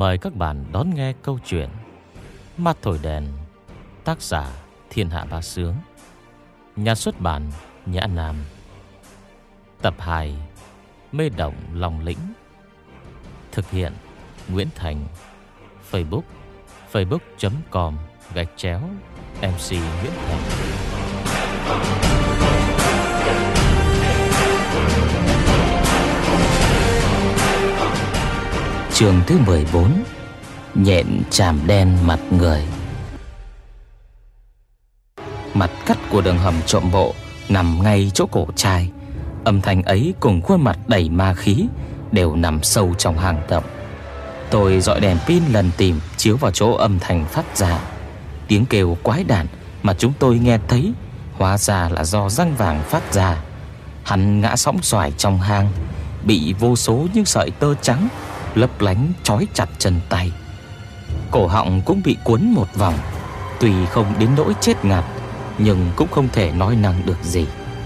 Mời các bạn đón nghe câu chuyện Mắt thổi đèn, tác giả Thiên Hạ Bá Sướng, nhà xuất bản Nhã Nam. Tập 2, Mê Động Lòng Lĩnh. Thực hiện Nguyễn Thành. Facebook, facebook.com/MC Nguyễn Thành. Chương thứ 14, Nhện chàm đen mặt người. Mặt cắt của đường hầm trộm bộ nằm ngay chỗ cổ trai. Âm thanh ấy cùng khuôn mặt đầy ma khí đều nằm sâu trong hang động. Tôi dọi đèn pin lần tìm chiếu vào chỗ âm thanh phát ra. Tiếng kêu quái đản mà chúng tôi nghe thấy hóa ra là do răng vàng phát ra. Hắn ngã sõng xoài trong hang, bị vô số những sợi tơ trắng lấp lánh trói chặt chân tay. Cổ họng cũng bị cuốn một vòng. Tuy không đến nỗi chết ngạt, nhưng cũng không thể nói năng được gì.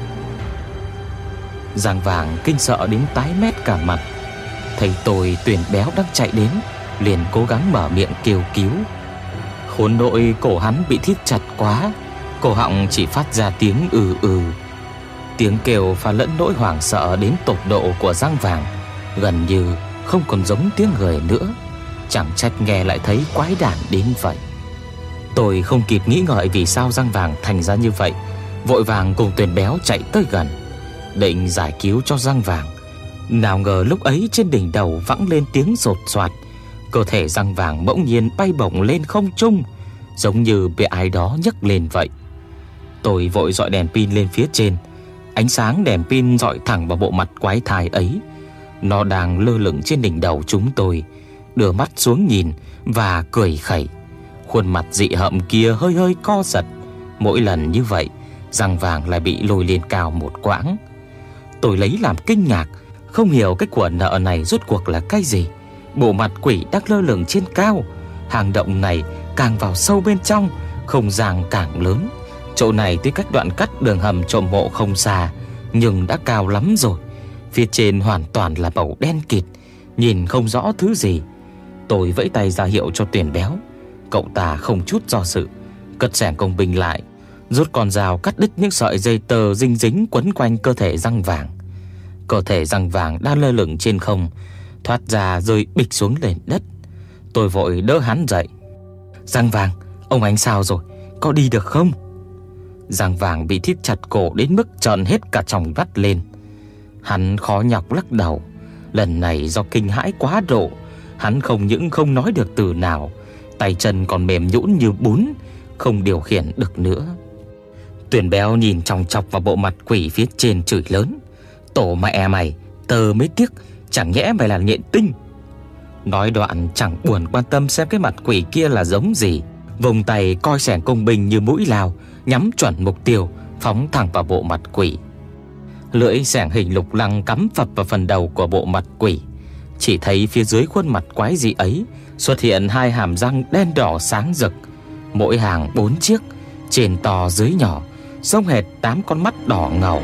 Giang Vàng kinh sợ đến tái mét cả mặt. Thấy tôi Tuyển Béo đang chạy đến, liền cố gắng mở miệng kêu cứu. Khốn nội cổ hắn bị thít chặt quá, cổ họng chỉ phát ra tiếng ừ. Tiếng kêu pha lẫn nỗi hoảng sợ đến tột độ của Giang Vàng, gần như không còn giống tiếng người nữa. Chẳng trách nghe lại thấy quái đản đến vậy. Tôi không kịp nghĩ ngợi vì sao Giang Vàng thành ra như vậy, vội vàng cùng Tuyển Béo chạy tới gần, định giải cứu cho Giang Vàng. Nào ngờ lúc ấy trên đỉnh đầu vẳng lên tiếng sột soạt. Cơ thể Giang Vàng bỗng nhiên bay bổng lên không trung, giống như bị ai đó nhấc lên vậy. Tôi vội dọi đèn pin lên phía trên. Ánh sáng đèn pin dọi thẳng vào bộ mặt quái thai ấy. Nó đang lơ lửng trên đỉnh đầu chúng tôi, đưa mắt xuống nhìn và cười khẩy. Khuôn mặt dị hợm kia hơi hơi co giật. Mỗi lần như vậy, Giang Vàng lại bị lôi lên cao một quãng. Tôi lấy làm kinh ngạc, không hiểu cái của nợ này rốt cuộc là cái gì. Bộ mặt quỷ đang lơ lửng trên cao. Hang động này càng vào sâu bên trong, không gian càng lớn. Chỗ này tuy cách đoạn cắt đường hầm trộm mộ không xa, nhưng đã cao lắm rồi. Phía trên hoàn toàn là bầu đen kịt, nhìn không rõ thứ gì. Tôi vẫy tay ra hiệu cho Tuyển Béo. Cậu ta không chút do dự, cất xẻng công binh lại, rút con dao cắt đứt những sợi dây tơ dính dính quấn quanh cơ thể Giang Vàng. Cơ thể Giang Vàng đang lơ lửng trên không, thoát ra rơi bịch xuống nền đất. Tôi vội đỡ hắn dậy. Giang Vàng, ông anh sao rồi, có đi được không? Giang Vàng bị thít chặt cổ đến mức trợn hết cả tròng mắt lên. Hắn khó nhọc lắc đầu. Lần này do kinh hãi quá độ, hắn không những không nói được từ nào, tay chân còn mềm nhũn như bún, không điều khiển được nữa. Tuyển Béo nhìn chòng chọc vào bộ mặt quỷ phía trên chửi lớn. Tổ mẹ mày, tơ mới tiếc, chẳng nhẽ mày là nhện tinh. Nói đoạn chẳng buồn quan tâm xem cái mặt quỷ kia là giống gì, vùng tay coi xẻng công binh như mũi lao, nhắm chuẩn mục tiêu, phóng thẳng vào bộ mặt quỷ. Lưỡi xẻng hình lục lăng cắm phập vào phần đầu của bộ mặt quỷ. Chỉ thấy phía dưới khuôn mặt quái dị ấy xuất hiện hai hàm răng đen đỏ sáng rực, mỗi hàng 4 chiếc, trên to dưới nhỏ, giống hệt 8 con mắt đỏ ngầu.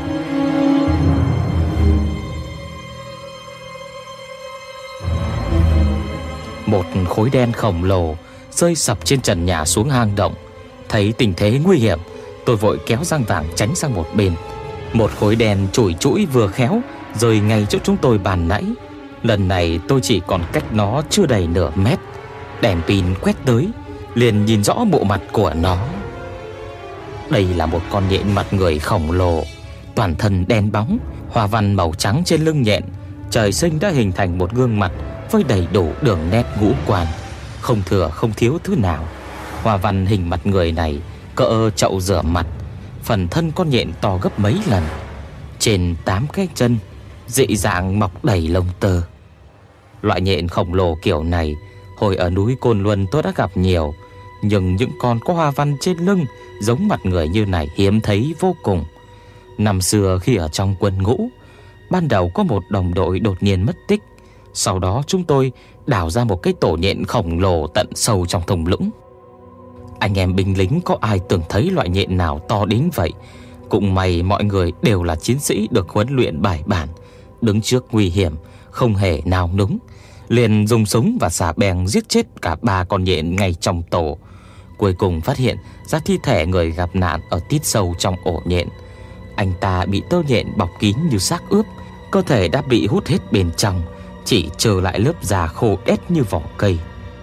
Một khối đen khổng lồ rơi sập trên trần nhà xuống hang động. Thấy tình thế nguy hiểm, tôi vội kéo Giang Vàng tránh sang một bên. Một khối đen chủi chũi vừa khéo rơi ngay chỗ chúng tôi bàn nãy. Lần này tôi chỉ còn cách nó chưa đầy nửa mét. Đèn pin quét tới, liền nhìn rõ bộ mặt của nó. Đây là một con nhện mặt người khổng lồ, toàn thân đen bóng, hoa văn màu trắng trên lưng nhện. Trời sinh đã hình thành một gương mặt với đầy đủ đường nét ngũ quan, không thừa không thiếu thứ nào. Hoa văn hình mặt người này cỡ chậu rửa mặt. Phần thân con nhện to gấp mấy lần. Trên 8 cái chân dị dạng mọc đầy lông tơ. Loại nhện khổng lồ kiểu này hồi ở núi Côn Luân tôi đã gặp nhiều, nhưng những con có hoa văn trên lưng giống mặt người như này hiếm thấy vô cùng. Năm xưa khi ở trong quân ngũ, ban đầu có một đồng đội đột nhiên mất tích. Sau đó chúng tôi đào ra một cái tổ nhện khổng lồ tận sâu trong thung lũng. Anh em binh lính có ai từng thấy loại nhện nào to đến vậy. Cũng may mọi người đều là chiến sĩ được huấn luyện bài bản, đứng trước nguy hiểm không hề nao núng, liền dùng súng và xà beng giết chết cả 3 con nhện ngay trong tổ. Cuối cùng phát hiện ra thi thể người gặp nạn ở tít sâu trong ổ nhện. Anh ta bị tơ nhện bọc kín như xác ướp, cơ thể đã bị hút hết bên trong, chỉ trơ lại lớp da khô đét như vỏ cây.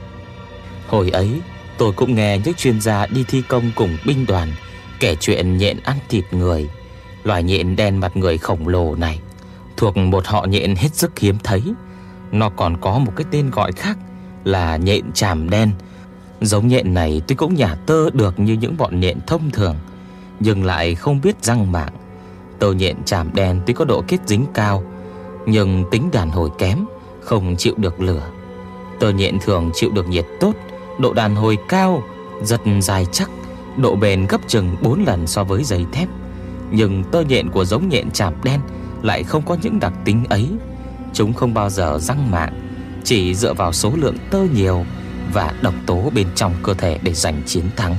Hồi ấy tôi cũng nghe những chuyên gia đi thi công cùng binh đoàn kể chuyện nhện ăn thịt người. Loài nhện đen mặt người khổng lồ này thuộc một họ nhện hết sức hiếm thấy. Nó còn có một cái tên gọi khác là nhện tràm đen. Giống nhện này tuy cũng nhả tơ được như những bọn nhện thông thường, nhưng lại không biết răng màng. Tơ nhện tràm đen tuy có độ kết dính cao, nhưng tính đàn hồi kém, không chịu được lửa. Tơ nhện thường chịu được nhiệt tốt, độ đàn hồi cao, giật dài chắc, độ bền gấp chừng 4 lần so với giấy thép. Nhưng tơ nhện của giống nhện tràm đen lại không có những đặc tính ấy. Chúng không bao giờ răng màng, chỉ dựa vào số lượng tơ nhiều và độc tố bên trong cơ thể để giành chiến thắng.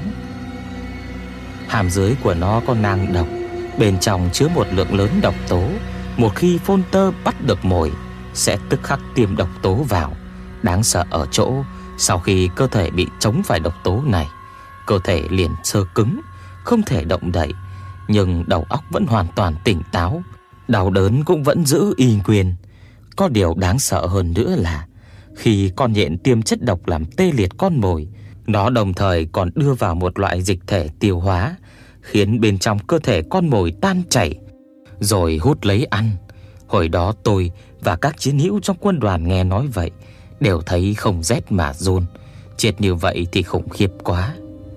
Hàm dưới của nó có nang độc, bên trong chứa một lượng lớn độc tố. Một khi phôn tơ bắt được mồi, sẽ tức khắc tiêm độc tố vào. Đáng sợ ở chỗ, sau khi cơ thể bị chống phải độc tố này, cơ thể liền xơ cứng, không thể động đậy, nhưng đầu óc vẫn hoàn toàn tỉnh táo, đau đớn cũng vẫn giữ y nguyên. Có điều đáng sợ hơn nữa là khi con nhện tiêm chất độc làm tê liệt con mồi, nó đồng thời còn đưa vào một loại dịch thể tiêu hóa, khiến bên trong cơ thể con mồi tan chảy, rồi hút lấy ăn. Hồi đó tôi và các chiến hữu trong quân đoàn nghe nói vậy đều thấy không rét mà run. Chết như vậy thì khủng khiếp quá.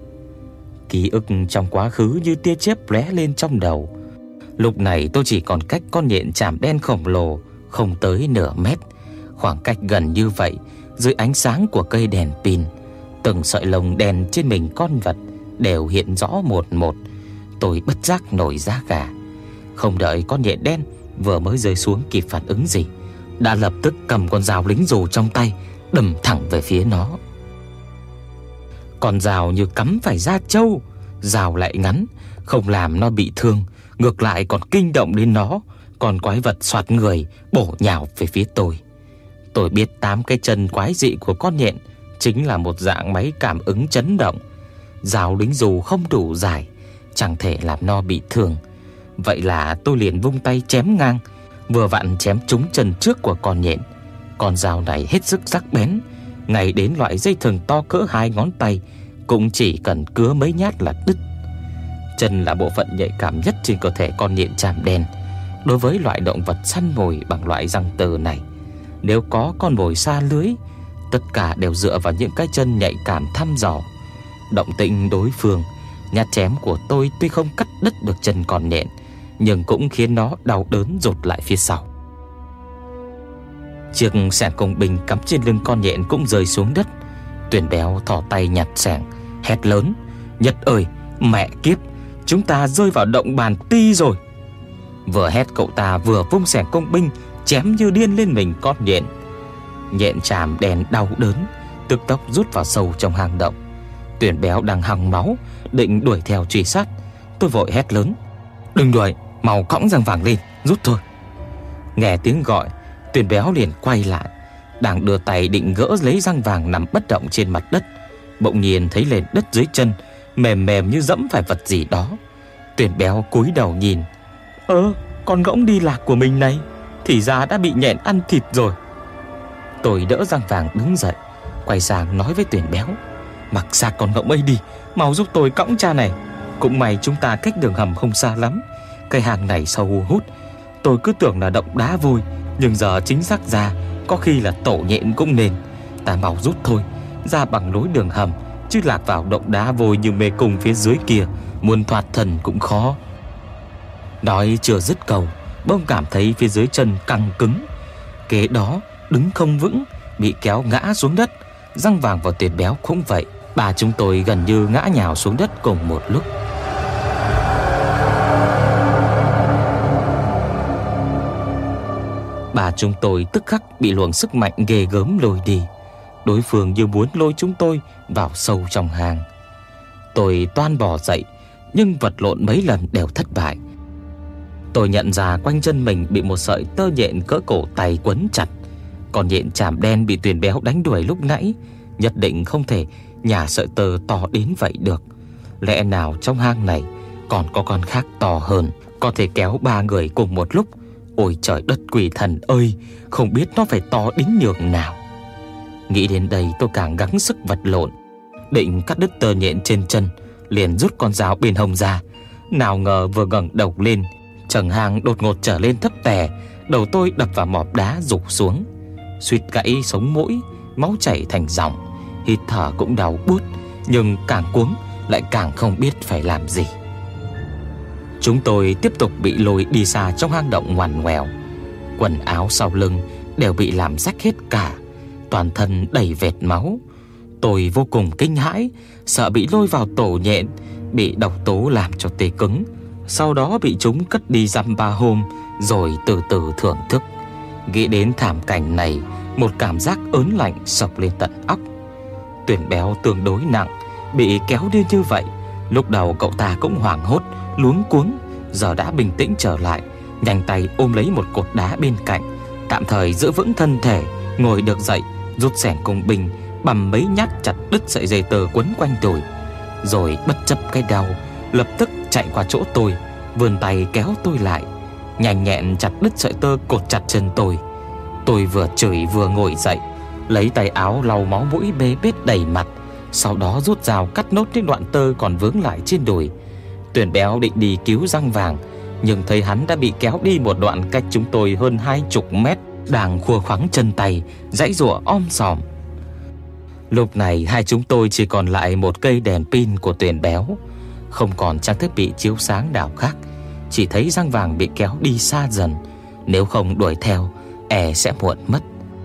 Ký ức trong quá khứ như tia chớp lóe lên trong đầu. Lúc này tôi chỉ còn cách con nhện tràm đen khổng lồ không tới nửa mét. Khoảng cách gần như vậy, dưới ánh sáng của cây đèn pin, từng sợi lông đen trên mình con vật đều hiện rõ một một. Tôi bất giác nổi da gà. Không đợi con nhện đen vừa mới rơi xuống kịp phản ứng gì, đã lập tức cầm con dao lính dù trong tay, đâm thẳng về phía nó. Con dao như cắm phải da trâu, dao lại ngắn, không làm nó bị thương, ngược lại còn kinh động đến nó. Con quái vật xoạt người bổ nhào về phía tôi. Tôi biết 8 cái chân quái dị của con nhện chính là một dạng máy cảm ứng chấn động. Dao lính dù không đủ dài, chẳng thể làm nó bị thương. Vậy là tôi liền vung tay chém ngang, vừa vặn chém trúng chân trước của con nhện. Con dao này hết sức sắc bén, ngay đến loại dây thừng to cỡ 2 ngón tay cũng chỉ cần cứa mấy nhát là đứt. Chân là bộ phận nhạy cảm nhất trên cơ thể con nhện tràm đen. Đối với loại động vật săn mồi bằng loại răng tơ này, nếu có con mồi xa lưới, tất cả đều dựa vào những cái chân nhạy cảm thăm dò động tĩnh đối phương. Nhát chém của tôi tuy không cắt đứt được chân con nhện, nhưng cũng khiến nó đau đớn rụt lại phía sau. Chiếc xẻng công binh cắm trên lưng con nhện cũng rơi xuống đất. Tuyển béo thò tay nhặt xẻng, hét lớn: "Nhật ơi, mẹ kiếp, chúng ta rơi vào động bàn ti rồi!" Vừa hét cậu ta vừa vung xẻng công binh chém như điên lên mình con nhện. Nhện tràm đen đau đớn, tức tốc rút vào sâu trong hang động. Tuyển béo đang hằng máu, định đuổi theo truy sát. Tôi vội hét lớn: "Đừng đuổi, mau cõng răng vàng lên, rút thôi." Nghe tiếng gọi, Tuyển béo liền quay lại, đang đưa tay định gỡ lấy răng vàng nằm bất động trên mặt đất, bỗng nhiên thấy lên đất dưới chân mềm mềm như dẫm phải vật gì đó. Tuyển béo cúi đầu nhìn: con ngỗng đi lạc của mình này thì ra đã bị nhện ăn thịt rồi. Tôi đỡ răng vàng đứng dậy, quay sang nói với Tuyển béo: "Mặc xác con ngỗng ấy đi, mau giúp tôi cõng cha này. Cũng may chúng ta cách đường hầm không xa lắm. Cái hang này sâu hun hút, tôi cứ tưởng là động đá vôi, nhưng giờ chính xác ra có khi là tổ nhện cũng nên. Ta mau rút thôi, ra bằng lối đường hầm, chứ lạc vào động đá vôi như mê cung phía dưới kia, muốn thoát thân cũng khó." Nói chưa dứt câu, bỗng cảm thấy phía dưới chân căng cứng, kế đó đứng không vững, bị kéo ngã xuống đất. Răng vàng và Tuyển béo cũng vậy. Bà chúng tôi gần như ngã nhào xuống đất cùng một lúc. Bà chúng tôi tức khắc bị luồng sức mạnh ghê gớm lôi đi. Đối phương như muốn lôi chúng tôi vào sâu trong hang. Tôi toan bò dậy, nhưng vật lộn mấy lần đều thất bại. Tôi nhận ra quanh chân mình bị một sợi tơ nhện cỡ cổ tay quấn chặt. Còn nhện chàm đen bị Tuyền béo đánh đuổi lúc nãy nhất định không thể nhả sợi tơ to đến vậy được. Lẽ nào trong hang này còn có con khác to hơn, có thể kéo 3 người cùng một lúc. Ôi trời đất quỷ thần ơi, không biết nó phải to đến nhường nào. Nghĩ đến đây tôi càng gắng sức vật lộn, định cắt đứt tơ nhện trên chân, liền rút con dao bên hông ra. Nào ngờ vừa ngẩng đầu lên, trần hang đột ngột trở lên thấp tè, đầu tôi đập vào mỏm đá rụng xuống, suýt gãy sống mũi, máu chảy thành dòng. Hít thở cũng đau buốt, nhưng càng cuống lại càng không biết phải làm gì. Chúng tôi tiếp tục bị lôi đi xa trong hang động ngoằn ngoèo. Quần áo sau lưng đều bị làm rách hết cả, toàn thân đầy vệt máu. Tôi vô cùng kinh hãi, sợ bị lôi vào tổ nhện, bị độc tố làm cho tê cứng, sau đó bị chúng cất đi dăm 3 hôm rồi từ từ thưởng thức. Nghĩ đến thảm cảnh này, một cảm giác ớn lạnh sộc lên tận óc. Tuyền béo tương đối nặng, bị kéo đi như vậy. Lúc đầu cậu ta cũng hoảng hốt, luống cuống, giờ đã bình tĩnh trở lại, nhanh tay ôm lấy một cột đá bên cạnh, tạm thời giữ vững thân thể, ngồi được dậy, rút xẻng cung binh, bầm mấy nhát chặt đứt sợi dây tơ quấn quanh đùi. Rồi bất chấp cái đau, lập tức chạy qua chỗ tôi, vươn tay kéo tôi lại, nhanh nhẹn chặt đứt sợi tơ cột chặt chân tôi. Tôi vừa chửi vừa ngồi dậy, lấy tay áo lau máu mũi bê bết đầy mặt, sau đó rút dao cắt nốt những đoạn tơ còn vướng lại trên đùi. Tuyền béo định đi cứu răng vàng, nhưng thấy hắn đã bị kéo đi một đoạn cách chúng tôi hơn 20 mét, đang khua khoắng chân tay, giãy giụa om sòm. Lúc này hai chúng tôi chỉ còn lại một cây đèn pin của Tuyền béo, không còn trang thiết bị chiếu sáng nào khác. Chỉ thấy răng vàng bị kéo đi xa dần, nếu không đuổi theo sẽ muộn mất.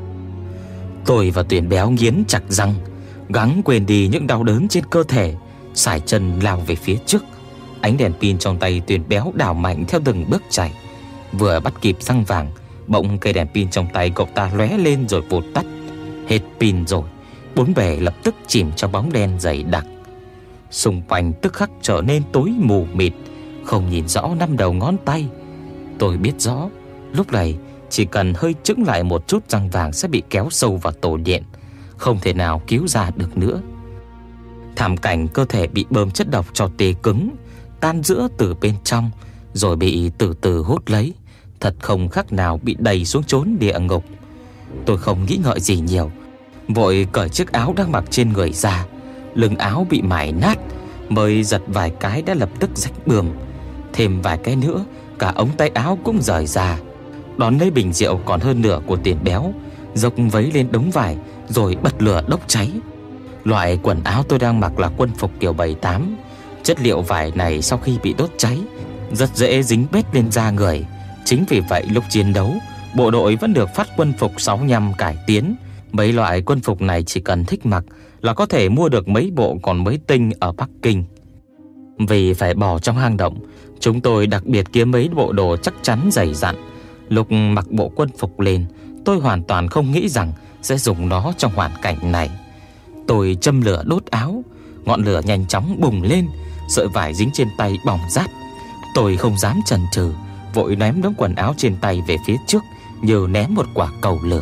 Tôi và Tuyền béo nghiến chặt răng, gắng quên đi những đau đớn trên cơ thể, sải chân lao về phía trước. Ánh đèn pin trong tay Tuyền béo đảo mạnh theo từng bước chạy. Vừa bắt kịp răng vàng, bỗng cây đèn pin trong tay cậu ta lóe lên rồi vụt tắt. Hết pin rồi, bốn bề lập tức chìm trong bóng đen dày đặc. Xung quanh tức khắc trở nên tối mù mịt, không nhìn rõ 5 đầu ngón tay. Tôi biết rõ, lúc này chỉ cần hơi chững lại một chút, răng vàng sẽ bị kéo sâu vào tổ nhện, không thể nào cứu ra được nữa. Thảm cảnh cơ thể bị bơm chất độc cho tê cứng, tan rữa từ bên trong, rồi bị từ từ hút lấy, thật không khác nào bị đẩy xuống chốn địa ngục. Tôi không nghĩ ngợi gì nhiều, vội cởi chiếc áo đang mặc trên người ra. Lưng áo bị mài nát, mới giật vài cái đã lập tức rách bươm. Thêm vài cái nữa, cả ống tay áo cũng rời ra. Đón lấy bình rượu còn hơn nửa của Tuyền béo, dốc vấy lên đống vải rồi bật lửa đốt cháy. Loại quần áo tôi đang mặc là quân phục kiểu 78. Chất liệu vải này sau khi bị đốt cháy rất dễ dính bết lên da người. Chính vì vậy lúc chiến đấu, bộ đội vẫn được phát quân phục 65 cải tiến. Mấy loại quân phục này chỉ cần thích mặc là có thể mua được mấy bộ còn mới tinh ở Bắc Kinh. Vì phải bỏ trong hang động, chúng tôi đặc biệt kiếm mấy bộ đồ chắc chắn dày dặn. Lúc mặc bộ quân phục lên, tôi hoàn toàn không nghĩ rằng sẽ dùng nó trong hoàn cảnh này. Tôi châm lửa đốt áo, ngọn lửa nhanh chóng bùng lên, sợi vải dính trên tay bỏng rát. Tôi không dám chần chừ, vội ném đống quần áo trên tay về phía trước như ném một quả cầu lửa.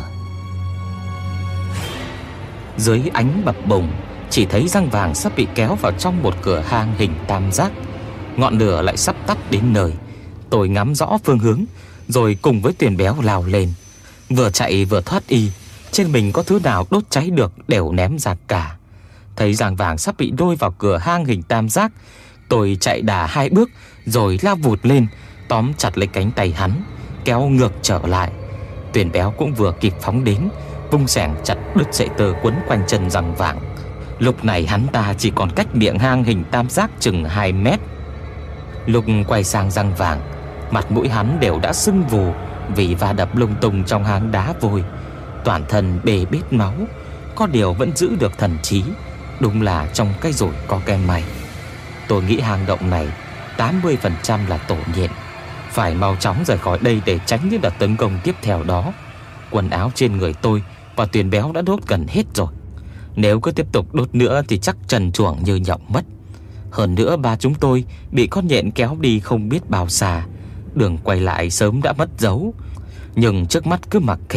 Dưới ánh bập bùng, chỉ thấy răng vàng sắp bị kéo vào trong một cửa hang hình tam giác. Ngọn lửa lại sắp tắt đến nơi. Tôi ngắm rõ phương hướng, rồi cùng với Tuyền béo lao lên. Vừa chạy vừa thoát y, trên mình có thứ nào đốt cháy được đều ném ra cả. Thấy răng vàng sắp bị đôi vào cửa hang hình tam giác, tôi chạy đà 2 bước rồi lao vụt lên, tóm chặt lấy cánh tay hắn, kéo ngược trở lại. Tuyền béo cũng vừa kịp phóng đến, vung xẻng chặt đứt sợi tơ quấn quanh chân răng vàng. Lúc này hắn ta chỉ còn cách miệng hang hình tam giác chừng 2 mét. Lúc quay sang răng vàng, mặt mũi hắn đều đã sưng vù vì va đập lung tung trong hang đá vôi, toàn thân bê bết máu, có điều vẫn giữ được thần trí. Đúng là trong cái rủi có cái may. Tôi nghĩ hang động này 80% là tổ nhện, phải mau chóng rời khỏi đây để tránh những đợt tấn công tiếp theo đó. Quần áo trên người tôi và Tuyền béo đã đốt gần hết rồi, nếu cứ tiếp tục đốt nữa thì chắc trần truồng như nhộng mất. Hơn nữa ba chúng tôi bị con nhện kéo đi không biết bao xa, đường quay lại sớm đã mất dấu. Nhưng trước mắt cứ mặc kệ,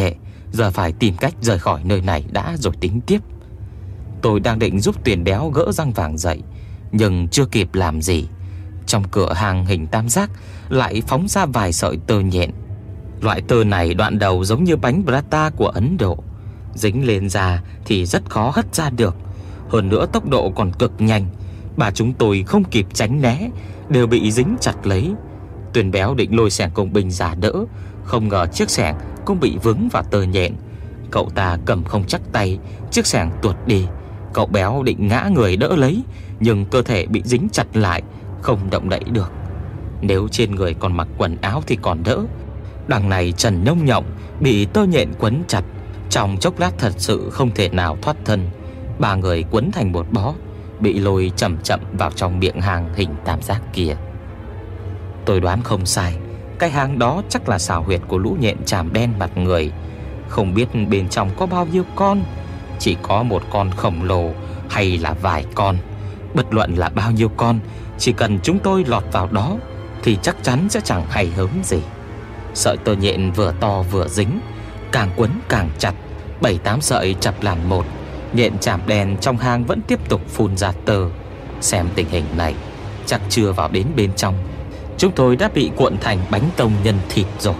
giờ phải tìm cách rời khỏi nơi này đã rồi tính tiếp. Tôi đang định giúp Tuyền Béo gỡ răng vàng dậy, nhưng chưa kịp làm gì, trong cửa hàng hình tam giác lại phóng ra vài sợi tơ nhện. Loại tơ này đoạn đầu giống như bánh prata của Ấn Độ, dính lên da thì rất khó hất ra được. Hơn nữa tốc độ còn cực nhanh, bà chúng tôi không kịp tránh né, đều bị dính chặt lấy. Tuyền Béo định lôi xẻng công binh ra đỡ, không ngờ chiếc xẻng cũng bị vướng vào tơ nhện. Cậu ta cầm không chắc tay, chiếc xẻng tuột đi. Cậu Béo định ngã người đỡ lấy, nhưng cơ thể bị dính chặt lại, không động đậy được. Nếu trên người còn mặc quần áo thì còn đỡ, đằng này trần nhông nhộng, bị tơ nhện quấn chặt, trong chốc lát thật sự không thể nào thoát thân. Ba người quấn thành một bó, bị lôi chậm chậm vào trong miệng hang hình tam giác kia. Tôi đoán không sai, cái hang đó chắc là xào huyệt của lũ nhện chàm đen mặt người. Không biết bên trong có bao nhiêu con, chỉ có một con khổng lồ hay là vài con. Bất luận là bao nhiêu con, chỉ cần chúng tôi lọt vào đó thì chắc chắn sẽ chẳng hay hớm gì. Sợi tơ nhện vừa to vừa dính, càng quấn càng chặt, 7-8 sợi chập làm một. Nhện chàm đen trong hang vẫn tiếp tục phun ra tơ. Xem tình hình này, chắc chưa vào đến bên trong, chúng tôi đã bị cuộn thành bánh tông nhân thịt rồi.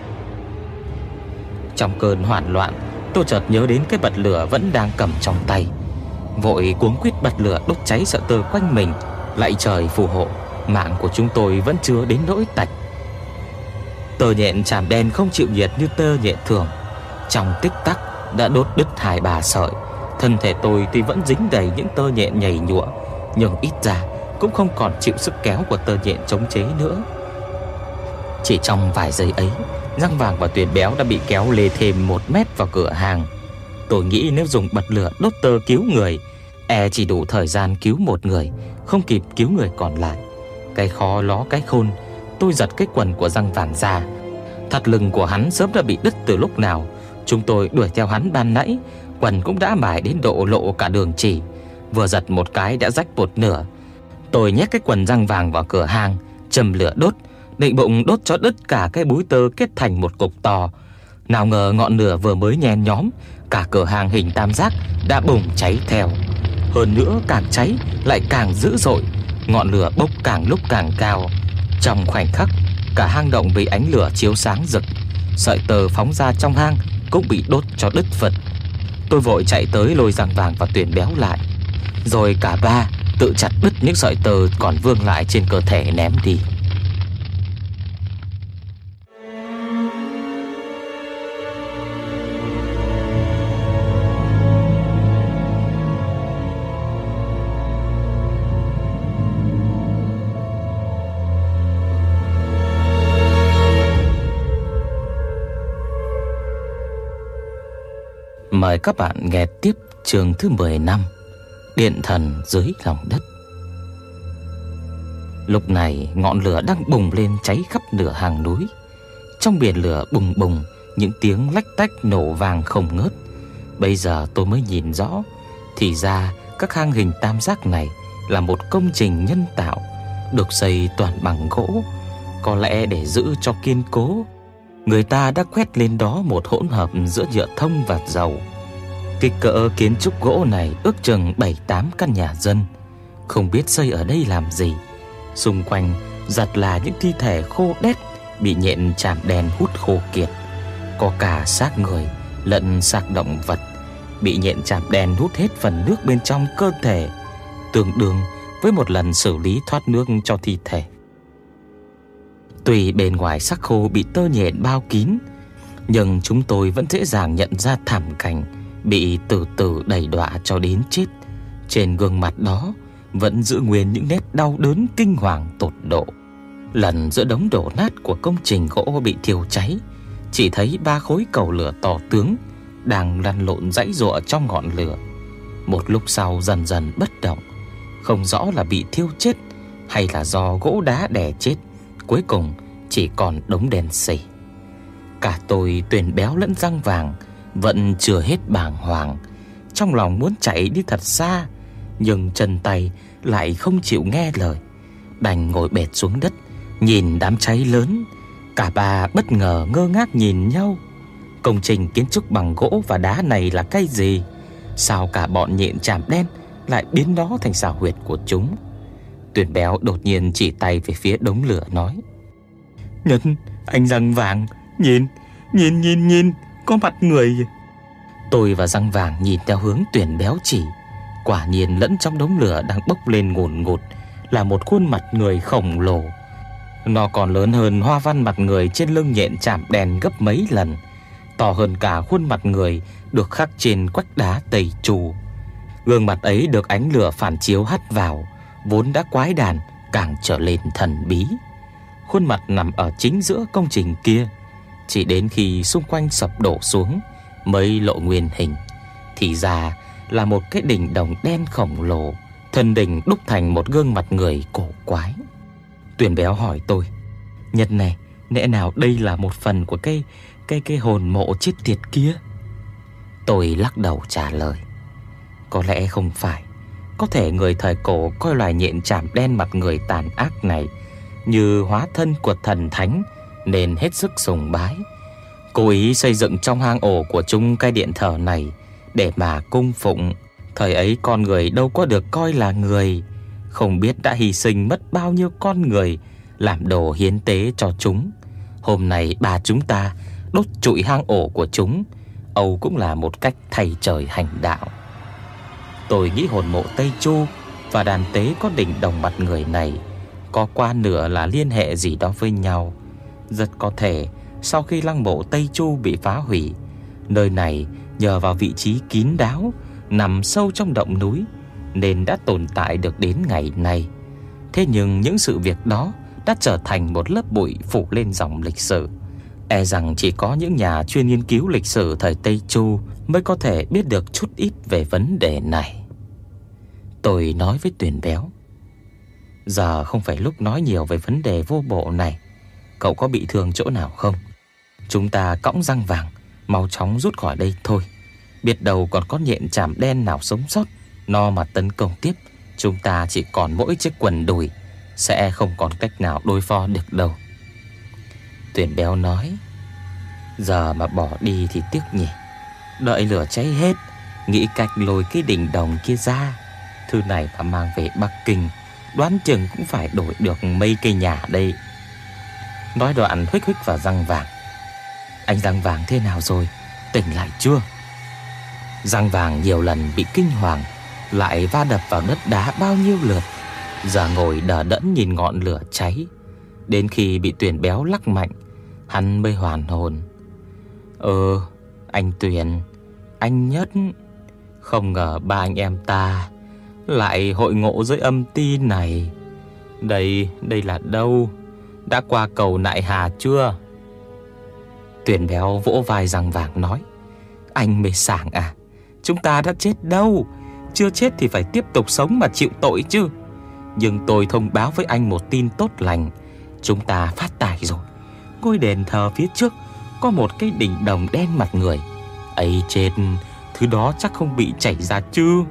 Trong cơn hoảng loạn, tôi chợt nhớ đến cái bật lửa vẫn đang cầm trong tay, vội cuống quýt bật lửa đốt cháy sợi tơ quanh mình. Lạy trời phù hộ, mạng của chúng tôi vẫn chưa đến nỗi tạch. Tơ nhện chàm đen không chịu nhiệt như tơ nhện thường, trong tích tắc đã đốt đứt 2-3 sợi. Thân thể tôi tuy vẫn dính đầy những tơ nhện nhầy nhụa, nhưng ít ra cũng không còn chịu sức kéo của tơ nhện chống chế nữa. Chỉ trong vài giây ấy, Răng Vàng và Tuyền Béo đã bị kéo lê thêm 1 mét vào cửa hàng. Tôi nghĩ nếu dùng bật lửa đốt tơ cứu người, chỉ đủ thời gian cứu một người, không kịp cứu người còn lại. Cái khó ló cái khôn, tôi giật cái quần của Răng Vàng ra. Thắt lưng của hắn sớm đã bị đứt từ lúc nào. Chúng tôi đuổi theo hắn ban nãy, quần cũng đã mài đến độ lộ cả đường chỉ, vừa giật một cái đã rách một nửa. Tôi nhét cái quần Răng Vàng vào cửa hàng, châm lửa đốt, định bụng đốt cho đứt cả cái búi tơ kết thành một cục to. Nào ngờ ngọn lửa vừa mới nhen nhóm, cả cửa hàng hình tam giác đã bùng cháy theo. Hơn nữa càng cháy lại càng dữ dội, ngọn lửa bốc càng lúc càng cao. Trong khoảnh khắc, cả hang động bị ánh lửa chiếu sáng rực. Sợi tơ phóng ra trong hang cũng bị đốt cho đứt phật. Tôi vội chạy tới lôi Răng Vàng và Tuyền Béo lại, rồi cả ba tự chặt đứt những sợi tơ còn vương lại trên cơ thể ném đi. Mời các bạn nghe tiếp chương thứ 15, Điện thần dưới lòng đất. Lúc này ngọn lửa đang bùng lên cháy khắp nửa hang núi. Trong biển lửa bùng bùng, những tiếng lách tách nổ vang không ngớt. Bây giờ tôi mới nhìn rõ, thì ra các hang hình tam giác này là một công trình nhân tạo, được xây toàn bằng gỗ. Có lẽ để giữ cho kiên cố, người ta đã quét lên đó một hỗn hợp giữa nhựa thông và dầu. Kích cỡ kiến trúc gỗ này ước chừng 7-8 căn nhà dân, không biết xây ở đây làm gì. Xung quanh giặt là những thi thể khô đét bị nhện chàm đen hút khô kiệt. Có cả xác người lẫn xác động vật bị nhện chàm đen hút hết phần nước bên trong cơ thể, tương đương với một lần xử lý thoát nước cho thi thể. Tuy bên ngoài xác khô bị tơ nhện bao kín, nhưng chúng tôi vẫn dễ dàng nhận ra thảm cảnh bị từ từ đày đọa cho đến chết. Trên gương mặt đó vẫn giữ nguyên những nét đau đớn kinh hoàng tột độ. Lần giữa đống đổ nát của công trình gỗ bị thiêu cháy, chỉ thấy 3 khối cầu lửa to tướng đang lăn lộn giãy giụa trong ngọn lửa. Một lúc sau dần dần bất động, không rõ là bị thiêu chết hay là do gỗ đá đè chết. Cuối cùng chỉ còn đống đèn xì. Cả tôi, Tuyền Béo lẫn Răng Vàng vẫn chưa hết bàng hoàng. Trong lòng muốn chạy đi thật xa, nhưng chân tay lại không chịu nghe lời, đành ngồi bệt xuống đất nhìn đám cháy lớn. Cả ba bất ngờ ngơ ngác nhìn nhau. Công trình kiến trúc bằng gỗ và đá này là cái gì? Sao cả bọn nhện chàm đen lại biến nó thành xào huyệt của chúng? Tuyển béo đột nhiên chỉ tay về phía đống lửa nói: Nhật, anh Răng Vàng, nhìn, có mặt người. Tôi và Răng Vàng nhìn theo hướng Tuyển béo chỉ. Quả nhiên lẫn trong đống lửa đang bốc lên ngùn ngụt là một khuôn mặt người khổng lồ. Nó còn lớn hơn hoa văn mặt người trên lưng nhện chàm đen gấp mấy lần, to hơn cả khuôn mặt người được khắc trên quách đá Tây Chu. Gương mặt ấy được ánh lửa phản chiếu hắt vào, vốn đã quái đản càng trở lên thần bí. Khuôn mặt nằm ở chính giữa công trình kia, chỉ đến khi xung quanh sập đổ xuống mới lộ nguyên hình. Thì ra là một cái đỉnh đồng đen khổng lồ, thân đỉnh đúc thành một gương mặt người cổ quái. Tuyển béo hỏi tôi: Nhật này, lẽ nào đây là một phần của cái hồn mộ chết tiệt kia? Tôi lắc đầu trả lời: Có lẽ không phải. Có thể người thời cổ coi loài nhện chàm đen mặt người tàn ác này như hóa thân của thần thánh nên hết sức sùng bái, cố ý xây dựng trong hang ổ của chúng cái điện thờ này để mà cung phụng. Thời ấy con người đâu có được coi là người, không biết đã hy sinh mất bao nhiêu con người làm đồ hiến tế cho chúng. Hôm nay bà chúng ta đốt trụi hang ổ của chúng, âu cũng là một cách thay trời hành đạo. Tôi nghĩ hồn mộ Tây Chu và đàn tế có đỉnh đồng mặt người này có qua nửa là liên hệ gì đó với nhau. Rất có thể sau khi lăng mộ Tây Chu bị phá hủy, nơi này nhờ vào vị trí kín đáo nằm sâu trong động núi nên đã tồn tại được đến ngày nay. Thế nhưng những sự việc đó đã trở thành một lớp bụi phủ lên dòng lịch sử. E rằng chỉ có những nhà chuyên nghiên cứu lịch sử thời Tây Chu mới có thể biết được chút ít về vấn đề này. Tôi nói với Tuyển béo: Giờ không phải lúc nói nhiều về vấn đề vô bộ này. Cậu có bị thương chỗ nào không? Chúng ta cõng Răng Vàng mau chóng rút khỏi đây thôi. Biết đâu còn có nhện chàm đen nào sống sót, nó mà tấn công tiếp, chúng ta chỉ còn mỗi chiếc quần đùi, sẽ không còn cách nào đối phó được đâu. Tuyển béo nói: Giờ mà bỏ đi thì tiếc nhỉ. Đợi lửa cháy hết, nghĩ cách lôi cái đỉnh đồng kia ra. Thứ này mà mang về Bắc Kinh, đoán chừng cũng phải đổi được mấy cây nhà đây. Nói đoạn huých vào Răng Vàng: Anh Răng Vàng thế nào rồi? Tỉnh lại chưa? Răng Vàng nhiều lần bị kinh hoàng, lại va đập vào đất đá bao nhiêu lượt, giờ ngồi đờ đẫn nhìn ngọn lửa cháy. Đến khi bị Tuyển béo lắc mạnh, hắn mới hoàn hồn. Anh Tuyển, anh Nhất, không ngờ ba anh em ta lại hội ngộ dưới âm ti này. Đây là đâu? Đã qua cầu Nại Hà chưa? Tuyển béo vỗ vai Răng Vàng nói: Anh mê sảng à? Chúng ta đã chết đâu. Chưa chết thì phải tiếp tục sống mà chịu tội chứ. Nhưng tôi thông báo với anh một tin tốt lành. Chúng ta phát tài rồi. Ngôi đền thờ phía trước có một cái đỉnh đồng đen mặt người. Ấy chết, thứ đó chắc không bị chảy ra chứ?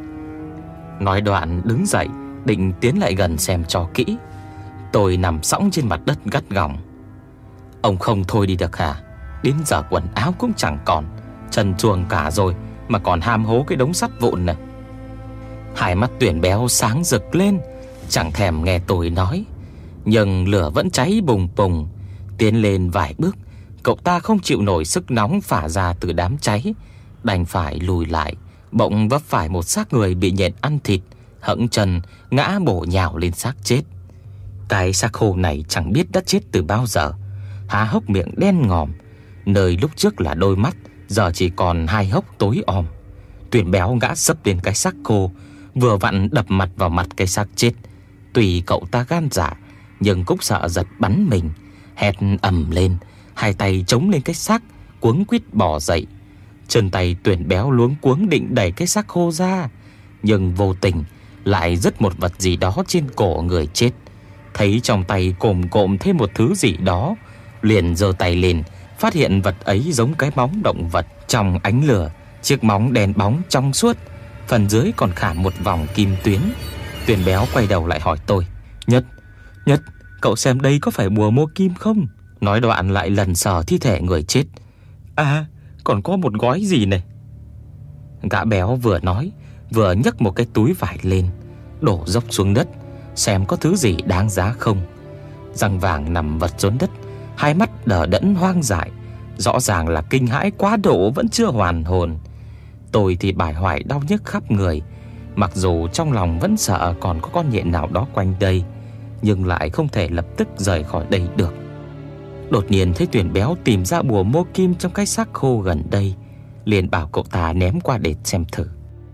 Nói đoạn đứng dậy định tiến lại gần xem cho kỹ. Tôi nằm sõng trên mặt đất gắt gỏng: Ông không thôi đi được hả? Đến giờ quần áo cũng chẳng còn, trần truồng cả rồi mà còn ham hố cái đống sắt vụn này. Hai mắt Tuyển béo sáng rực lên, chẳng thèm nghe tôi nói, nhưng lửa vẫn cháy bùng bùng. Tiến lên vài bước, cậu ta không chịu nổi sức nóng phả ra từ đám cháy, đành phải lùi lại. Bỗng vấp phải một xác người bị nhện ăn thịt, hẫng chân ngã bổ nhào lên xác chết. Cái xác khô này chẳng biết đã chết từ bao giờ, há hốc miệng đen ngòm, nơi lúc trước là đôi mắt giờ chỉ còn hai hốc tối om. Tuyển béo ngã sấp lên cái xác khô, vừa vặn đập mặt vào mặt cái xác chết. Tuy cậu ta gan dạ, nhưng cũng sợ giật bắn mình, hét ầm lên, hai tay chống lên cái xác, cuống quýt bò dậy. Chân tay Tuyển béo luống cuống định đẩy cái xác khô ra, nhưng vô tình lại rứt một vật gì đó trên cổ người chết. Thấy trong tay cồm thêm một thứ gì đó, liền giơ tay lên, phát hiện vật ấy giống cái móng động vật. Trong ánh lửa, chiếc móng đen bóng trong suốt, phần dưới còn khảm một vòng kim tuyến. Tuyển béo quay đầu lại hỏi tôi: Nhất, cậu xem đây có phải bùa mua kim không? Nói đoạn lại lần sờ thi thể người chết. À, còn có một gói gì này. Gã béo vừa nói vừa nhấc một cái túi vải lên, đổ dốc xuống đất, xem có thứ gì đáng giá không. Răng vàng nằm vật xuống đất, hai mắt đờ đẫn hoang dại, rõ ràng là kinh hãi quá độ vẫn chưa hoàn hồn. Tôi thì bải hoài đau nhức khắp người, mặc dù trong lòng vẫn sợ còn có con nhện nào đó quanh đây, nhưng lại không thể lập tức rời khỏi đây được. Đột nhiên thấy Tuyển béo tìm ra bùa mô kim trong cái xác khô gần đây, liền bảo cậu ta ném qua để xem thử.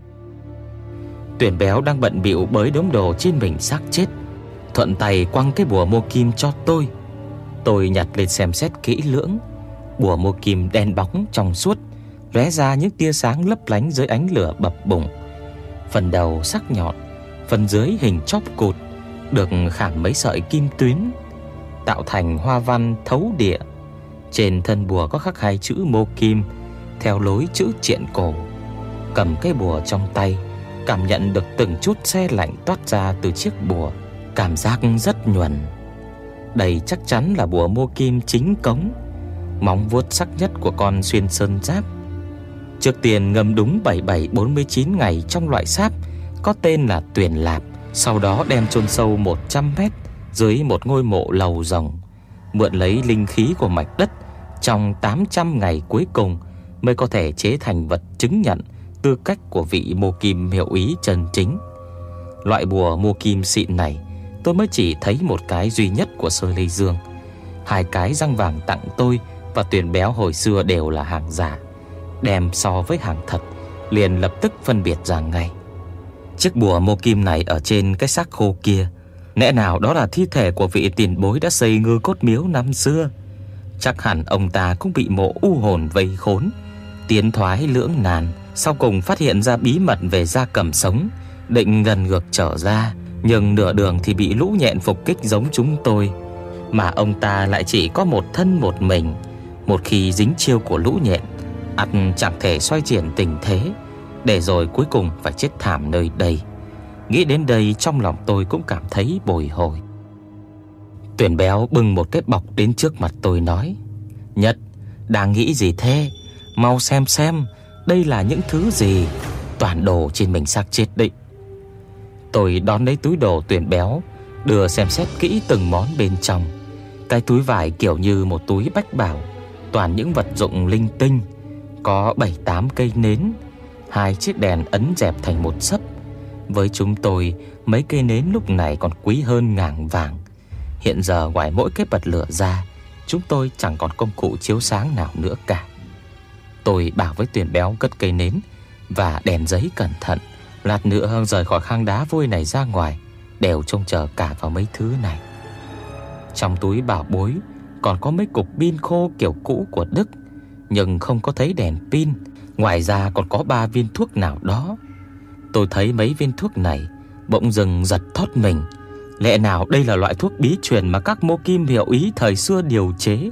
Tuyển béo đang bận bịu bới đống đồ trên mình xác chết, thuận tay quăng cái bùa mô kim cho tôi. Tôi nhặt lên xem xét kỹ lưỡng. Bùa mô kim đen bóng trong suốt, lóe ra những tia sáng lấp lánh dưới ánh lửa bập bùng. Phần đầu sắc nhọn, phần dưới hình chóp cụt, được khảm mấy sợi kim tuyến, tạo thành hoa văn thấu địa. Trên thân bùa có khắc hai chữ mô kim theo lối chữ triện cổ. Cầm cái bùa trong tay, cảm nhận được từng chút se lạnh toát ra từ chiếc bùa, cảm giác rất nhuần. Đây chắc chắn là bùa mô kim chính cống, móng vuốt sắc nhất của con xuyên sơn giáp. Trước tiên ngâm đúng 7749 ngày trong loại sáp có tên là Tuyền Lạp, sau đó đem chôn sâu 100 mét dưới một ngôi mộ lầu rồng, mượn lấy linh khí của mạch đất. Trong 800 ngày cuối cùng mới có thể chế thành vật chứng nhận tư cách của vị mô kim hiệu ý chân chính. Loại bùa mô kim xịn này tôi mới chỉ thấy một cái duy nhất của Sơ Lê Dương. Hai cái răng vàng tặng tôi và Tuyển béo hồi xưa đều là hàng giả, đem so với hàng thật liền lập tức phân biệt ra ngay. Chiếc bùa mô kim này ở trên cái xác khô kia, lẽ nào đó là thi thể của vị tiền bối đã xây Ngư Cốt Miếu năm xưa? Chắc hẳn ông ta cũng bị mộ u hồn vây khốn, tiến thoái lưỡng nan, sau cùng phát hiện ra bí mật về gia cầm sống, định lần ngược trở ra, nhưng nửa đường thì bị lũ nhện phục kích giống chúng tôi. Mà ông ta lại chỉ có một thân một mình, một khi dính chiêu của lũ nhện, ắt chẳng thể xoay chuyển tình thế, để rồi cuối cùng phải chết thảm nơi đây. Nghĩ đến đây trong lòng tôi cũng cảm thấy bồi hồi. Tuyển béo bưng một cái bọc đến trước mặt tôi nói: Nhật, đang nghĩ gì thế? Mau xem đây là những thứ gì. Toàn đồ trên mình xác chết đấy. Tôi đón lấy túi đồ Tuyển béo, đưa xem xét kỹ từng món bên trong. Cái túi vải kiểu như một túi bách bảo, toàn những vật dụng linh tinh. Có 7-8 cây nến, 2 chiếc đèn ấn dẹp thành một xấp. Với chúng tôi, mấy cây nến lúc này còn quý hơn ngàn vàng. Hiện giờ ngoài mỗi cái bật lửa ra, chúng tôi chẳng còn công cụ chiếu sáng nào nữa cả. Tôi bảo với Tuyển béo cất cây nến và đèn giấy cẩn thận, lát nữa rời khỏi hang đá vôi này ra ngoài, đều trông chờ cả vào mấy thứ này. Trong túi bảo bối còn có mấy cục pin khô kiểu cũ của Đức, nhưng không có thấy đèn pin. Ngoài ra còn có 3 viên thuốc nào đó. Tôi thấy mấy viên thuốc này, bỗng dưng giật thót mình. Lẽ nào đây là loại thuốc bí truyền mà các mô kim hiệu ý thời xưa điều chế?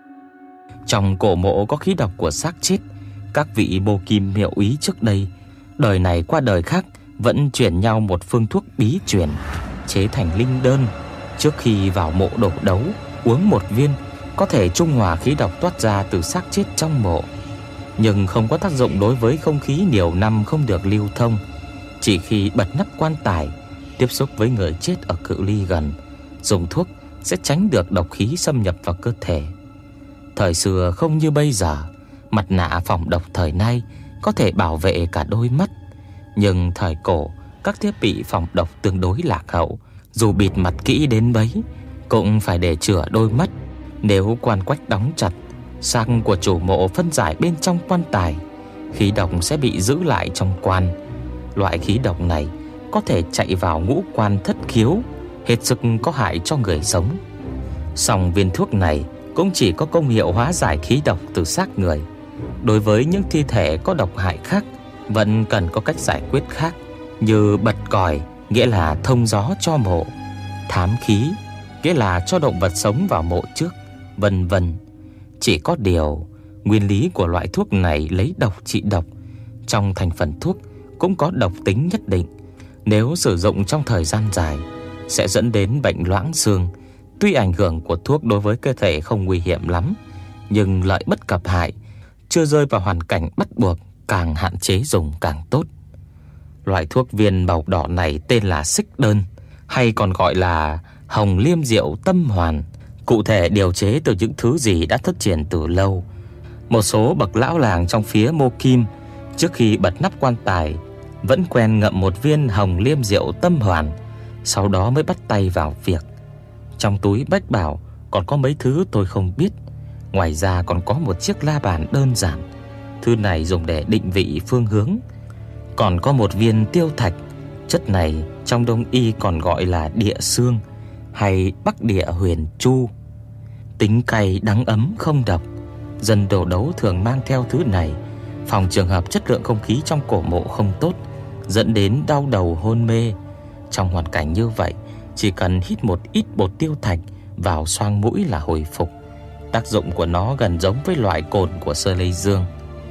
Trong cổ mộ có khí độc của xác chết, các vị mô kim hiệu ý trước đây, đời này qua đời khác, vẫn truyền nhau một phương thuốc bí truyền, chế thành linh đơn. Trước khi vào mộ đổ đấu, uống một viên có thể trung hòa khí độc toát ra từ xác chết trong mộ, nhưng không có tác dụng đối với không khí nhiều năm không được lưu thông. Chỉ khi bật nắp quan tài, tiếp xúc với người chết ở cự ly gần, dùng thuốc sẽ tránh được độc khí xâm nhập vào cơ thể. Thời xưa không như bây giờ, mặt nạ phòng độc thời nay có thể bảo vệ cả đôi mắt, nhưng thời cổ các thiết bị phòng độc tương đối lạc hậu, dù bịt mặt kỹ đến mấy cũng phải để chữa đôi mắt. Nếu quan quách đóng chặt, xác của chủ mộ phân giải bên trong quan tài, khí độc sẽ bị giữ lại trong quan. Loại khí độc này có thể chạy vào ngũ quan thất khiếu, hết sức có hại cho người sống. Song viên thuốc này cũng chỉ có công hiệu hóa giải khí độc từ xác người. Đối với những thi thể có độc hại khác, vẫn cần có cách giải quyết khác, như bật còi, nghĩa là thông gió cho mộ, thám khí, nghĩa là cho động vật sống vào mộ trước, vân vân. Chỉ có điều, nguyên lý của loại thuốc này lấy độc trị độc, trong thành phần thuốc cũng có độc tính nhất định. Nếu sử dụng trong thời gian dài sẽ dẫn đến bệnh loãng xương. Tuy ảnh hưởng của thuốc đối với cơ thể không nguy hiểm lắm, nhưng lợi bất cập hại, chưa rơi vào hoàn cảnh bắt buộc, càng hạn chế dùng càng tốt. Loại thuốc viên màu đỏ này tên là xích đơn, hay còn gọi là hồng liêm diệu tâm hoàn. Cụ thể điều chế từ những thứ gì đã thất truyền từ lâu. Một số bậc lão làng trong phía Mô Kim, trước khi bật nắp quan tài, vẫn quen ngậm một viên hồng liêm diệu tâm hoàn, sau đó mới bắt tay vào việc. Trong túi bách bảo còn có mấy thứ tôi không biết. Ngoài ra còn có một chiếc la bàn đơn giản. Thứ này dùng để định vị phương hướng. Còn có một viên tiêu thạch. Chất này trong Đông y còn gọi là địa xương hay Bắc địa huyền chu. Tính cay đắng ấm không độc. Dân đồ đấu thường mang theo thứ này, phòng trường hợp chất lượng không khí trong cổ mộ không tốt, dẫn đến đau đầu hôn mê. Trong hoàn cảnh như vậy, chỉ cần hít một ít bột tiêu thạch vào xoang mũi là hồi phục. Tác dụng của nó gần giống với loại cồn của Sơ Lây Dương.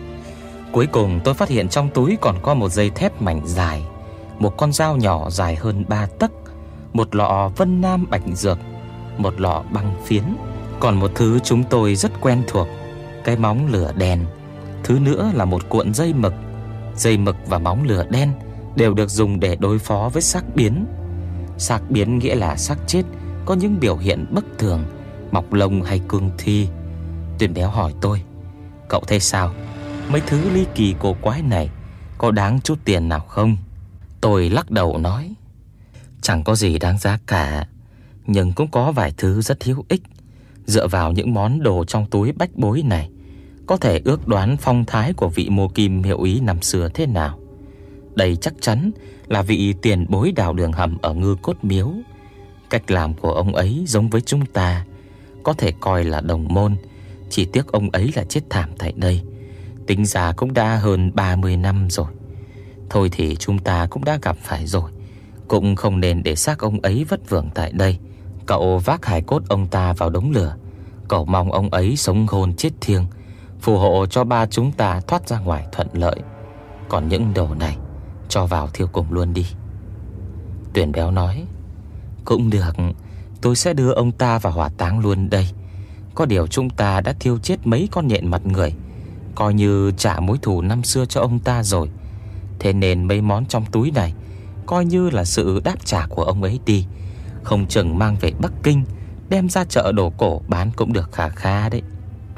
Cuối cùng tôi phát hiện trong túi còn có một dây thép mảnh dài, một con dao nhỏ dài hơn 3 tấc, một lọ Vân Nam bạch dược, một lọ băng phiến, còn một thứ chúng tôi rất quen thuộc, cái móng lửa đen. Thứ nữa là một cuộn dây mực. Dây mực và móng lửa đen đều được dùng để đối phó với xác biến. Xác biến nghĩa là xác chết có những biểu hiện bất thường, mọc lông hay cương thi. Tuyền Béo hỏi tôi: "Cậu thấy sao? Mấy thứ ly kỳ cổ quái này có đáng chút tiền nào không?" Tôi lắc đầu nói: "Chẳng có gì đáng giá cả, nhưng cũng có vài thứ rất hữu ích. Dựa vào những món đồ trong túi bách bối này, có thể ước đoán phong thái của vị Mô Kim hiệu ý năm xưa thế nào. Đây chắc chắn là vị tiền bối đào đường hầm ở Ngư Cốt Miếu. Cách làm của ông ấy giống với chúng ta, có thể coi là đồng môn. Chỉ tiếc ông ấy là chết thảm tại đây. Tính ra cũng đã hơn 30 năm rồi. Thôi thì chúng ta cũng đã gặp phải rồi, cũng không nên để xác ông ấy vất vưởng tại đây. Cậu vác hài cốt ông ta vào đống lửa, cậu mong ông ấy sống khôn chết thiêng, phù hộ cho ba chúng ta thoát ra ngoài thuận lợi. Còn những đồ này cho vào thiêu cùng luôn đi." Tuyền Béo nói: "Cũng được, tôi sẽ đưa ông ta vào hỏa táng luôn đây. Có điều chúng ta đã thiêu chết mấy con nhện mặt người, coi như trả mối thù năm xưa cho ông ta rồi. Thế nên mấy món trong túi này coi như là sự đáp trả của ông ấy đi. Không chừng mang về Bắc Kinh, đem ra chợ đồ cổ bán cũng được khá khá đấy."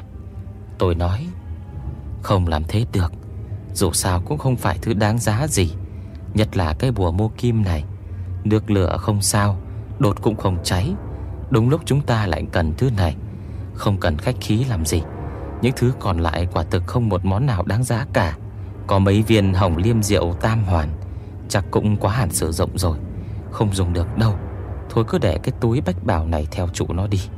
Tôi nói: "Không làm thế được. Dù sao cũng không phải thứ đáng giá gì. Nhất là cái bùa Mô Kim này. Nước lửa không sao, đốt cũng không cháy. Đúng lúc chúng ta lại cần thứ này. Không cần khách khí làm gì. Những thứ còn lại quả thực không một món nào đáng giá cả. Có mấy viên hồng liêm diệu tam hoàn, chắc cũng quá hạn sử dụng rồi, không dùng được đâu. Thôi cứ để cái túi bách bảo này theo chủ nó đi."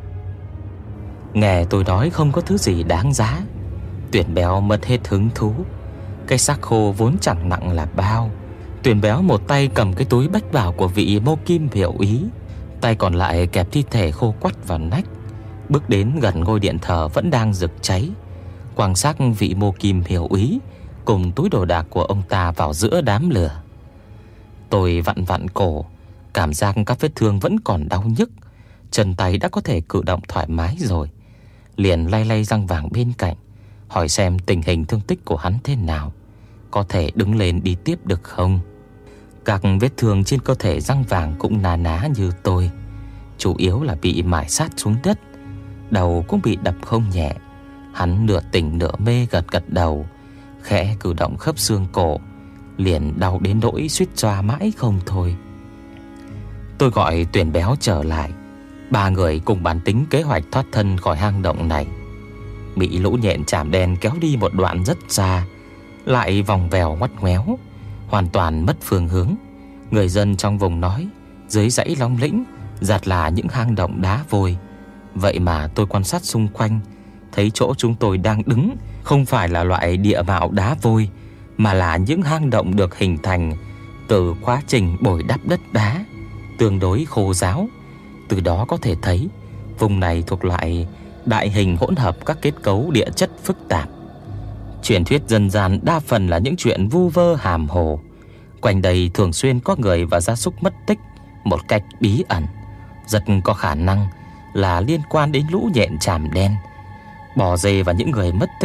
Nghe tôi nói không có thứ gì đáng giá, Tuyền Béo mất hết hứng thú. Cái xác khô vốn chẳng nặng là bao. Tuyền Béo một tay cầm cái túi bách bảo của vị Mô Kim hiệu ý, tay còn lại kẹp thi thể khô quắt vào nách, bước đến gần ngôi điện thờ vẫn đang rực cháy, quan sát vị Mô Kim hiệu ý cùng túi đồ đạc của ông ta vào giữa đám lửa. Tôi vặn vặn cổ, cảm giác các vết thương vẫn còn đau nhức, chân tay đã có thể cử động thoải mái rồi. Liền lay lay răng vàng bên cạnh, hỏi xem tình hình thương tích của hắn thế nào, có thể đứng lên đi tiếp được không. Các vết thương trên cơ thể răng vàng cũng na ná như tôi, chủ yếu là bị mài sát xuống đất. Đầu cũng bị đập không nhẹ. Hắn nửa tỉnh nửa mê gật gật đầu, khẽ cử động khớp xương cổ, liền đau đến nỗi suýt xoa mãi không thôi. Tôi gọi Tuyền Béo trở lại. Ba người cùng bàn tính kế hoạch thoát thân khỏi hang động này. Bị lũ nhện chảm đen kéo đi một đoạn rất xa, lại vòng vèo ngoắt ngoéo, hoàn toàn mất phương hướng. Người dân trong vùng nói dưới dãy Long Lĩnh giặt là những hang động đá vôi. Vậy mà tôi quan sát xung quanh, thấy chỗ chúng tôi đang đứng không phải là loại địa mạo đá vôi, mà là những hang động được hình thành từ quá trình bồi đắp đất đá, tương đối khô ráo. Từ đó có thể thấy vùng này thuộc loại đại hình hỗn hợp các kết cấu địa chất phức tạp. Truyền thuyết dân gian đa phần là những chuyện vu vơ hàm hồ. Quanh đây thường xuyên có người và gia súc mất tích một cách bí ẩn, rất có khả năng là liên quan đến lũ nhện chàm đen. Bò dê và những người mất tích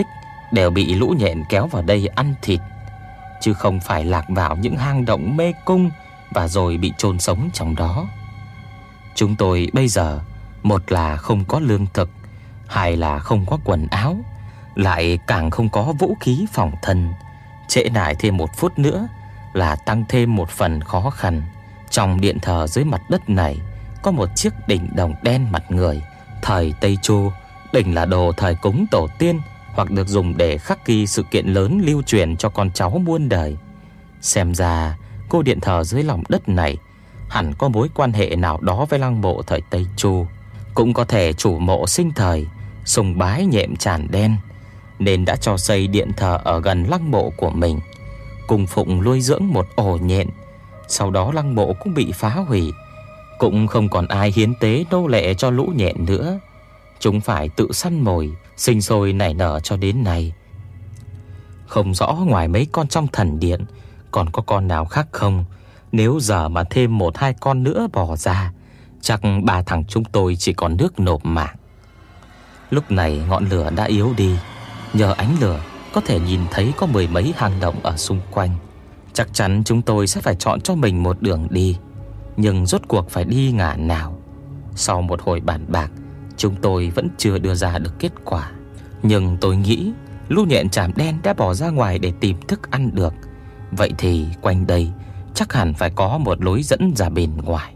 đều bị lũ nhện kéo vào đây ăn thịt, chứ không phải lạc vào những hang động mê cung và rồi bị chôn sống trong đó. Chúng tôi bây giờ, một là không có lương thực, hai là không có quần áo, lại càng không có vũ khí phòng thân. Trễ nải thêm một phút nữa là tăng thêm một phần khó khăn. Trong điện thờ dưới mặt đất này có một chiếc đỉnh đồng đen mặt người. Thời Tây Chu, đỉnh là đồ thời cúng tổ tiên, hoặc được dùng để khắc ghi sự kiện lớn lưu truyền cho con cháu muôn đời. Xem ra cô điện thờ dưới lòng đất này hẳn có mối quan hệ nào đó với lăng mộ thời Tây Chu. Cũng có thể chủ mộ sinh thời sùng bái nhện tràn đen, nên đã cho xây điện thờ ở gần lăng mộ của mình, cung phụng nuôi dưỡng một ổ nhện. Sau đó lăng mộ cũng bị phá hủy, cũng không còn ai hiến tế nô lệ cho lũ nhện nữa. Chúng phải tự săn mồi, sinh sôi nảy nở cho đến nay. Không rõ ngoài mấy con trong thần điện còn có con nào khác không. Nếu giờ mà thêm 1-2 con nữa bò ra, chắc 3 thằng chúng tôi chỉ còn nước nộp mạng. Lúc này ngọn lửa đã yếu đi, nhờ ánh lửa có thể nhìn thấy có 10 mấy hang động ở xung quanh. Chắc chắn chúng tôi sẽ phải chọn cho mình một đường đi, nhưng rốt cuộc phải đi ngả nào. Sau một hồi bàn bạc, chúng tôi vẫn chưa đưa ra được kết quả. Nhưng tôi nghĩ lũ nhện tràm đen đã bỏ ra ngoài để tìm thức ăn được. Vậy thì quanh đây chắc hẳn phải có một lối dẫn ra bên ngoài.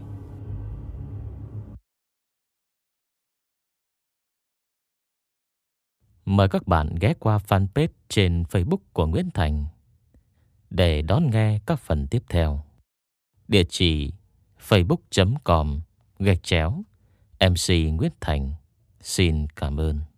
Mời các bạn ghé qua fanpage trên Facebook của Nguyễn Thành để đón nghe các phần tiếp theo. Địa chỉ facebook.com/MC Nguyễn Thành. Xin cảm ơn.